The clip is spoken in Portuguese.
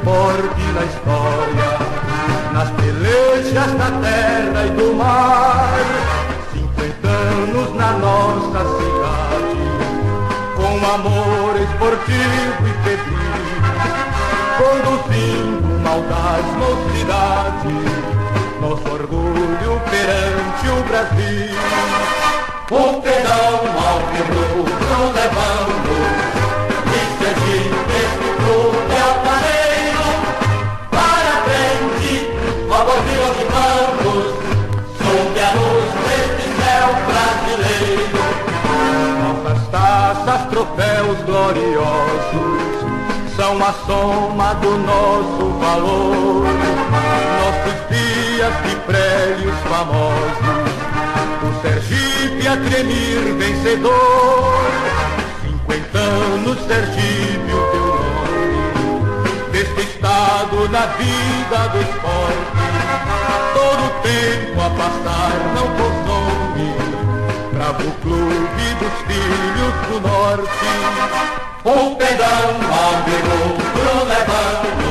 esporte na história, nas pelejas da terra e do mar. 50 anos na nossa cidade, com amor esportivo e febril, conduzindo maldade, mocidade, nosso orgulho perante o Brasil. O pedal mal quebrou, não levando, e Sergipe este clube altaneiro, para frente, com a bordilha de campos, sob a luz deste céu brasileiro. Nossas taças, troféus gloriosos, são a soma do nosso valor. Nossos dias de prélios famosos, o Sergipe a tremir vencedor. 50 anos, Sergipe, o teu nome, deste estado na vida do esporte. Todo o tempo a passar não consome, bravo clube dos filhos do norte. O pedão mal virou pro levante,